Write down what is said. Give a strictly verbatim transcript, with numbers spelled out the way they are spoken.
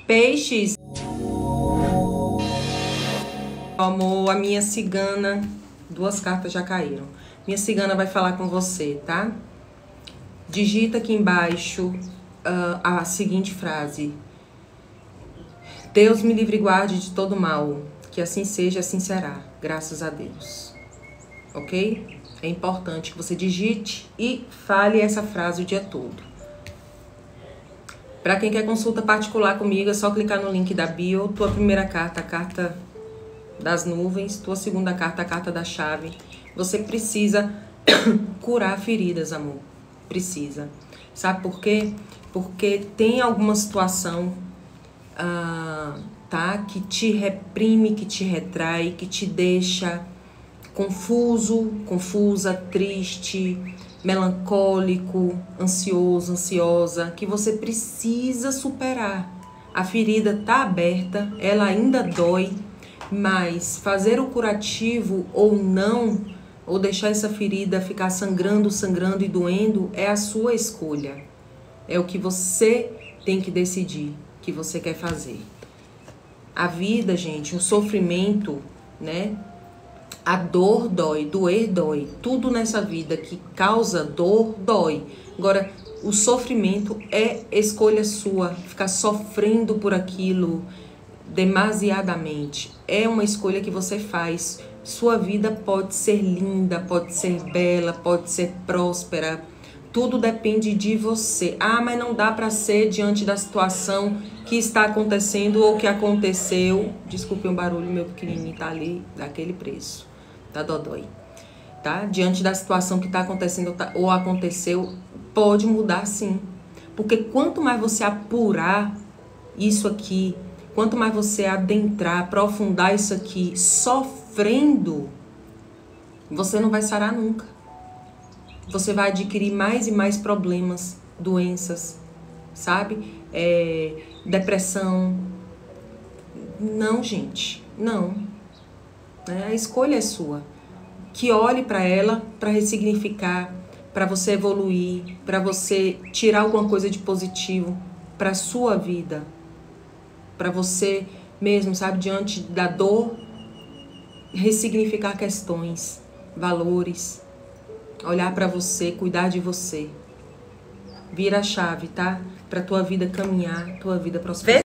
Peixes. Amor, a minha cigana, duas cartas já caíram. Minha cigana vai falar com você, tá? Digita aqui embaixo uh, a seguinte frase. Deus me livre e guarde de todo mal. Que assim seja, assim será. Graças a Deus. Ok? É importante que você digite e fale essa frase o dia todo. Para quem quer consulta particular comigo, é só clicar no link da bio. Tua primeira carta, a carta das nuvens. Tua segunda carta, a carta da chave. Você precisa curar feridas, amor. Precisa. Sabe por quê? Porque tem alguma situação, ah, tá? Que te reprime, que te retrai, que te deixa confuso, confusa, triste, melancólico, ansioso, ansiosa, que você precisa superar. A ferida tá aberta, ela ainda dói, mas fazer o curativo ou não, ou deixar essa ferida ficar sangrando, sangrando e doendo, é a sua escolha. É o que você tem que decidir, que você quer fazer. A vida, gente, o sofrimento, né? A dor dói, doer dói. Tudo nessa vida que causa dor, dói. Agora, o sofrimento é escolha sua. Ficar sofrendo por aquilo demasiadamente. É uma escolha que você faz. Sua vida pode ser linda, pode ser bela, pode ser próspera. Tudo depende de você. Ah, mas não dá para ser diante da situação que está acontecendo ou que aconteceu. Desculpe um barulho, meu pequenininho tá ali, daquele preço. Da Dodói, tá? Diante da situação que está acontecendo ou aconteceu, pode mudar sim. Porque quanto mais você apurar isso aqui, quanto mais você adentrar, aprofundar isso aqui, sofrendo, você não vai sarar nunca. Você vai adquirir mais e mais problemas, doenças, sabe? É, depressão. Não, gente, não. A escolha é sua. Que olhe para ela, para ressignificar, para você evoluir, para você tirar alguma coisa de positivo para sua vida, para você mesmo, sabe, diante da dor, ressignificar questões, valores, olhar para você, cuidar de você. Vira a chave, tá? Para tua vida caminhar, tua vida prosperar.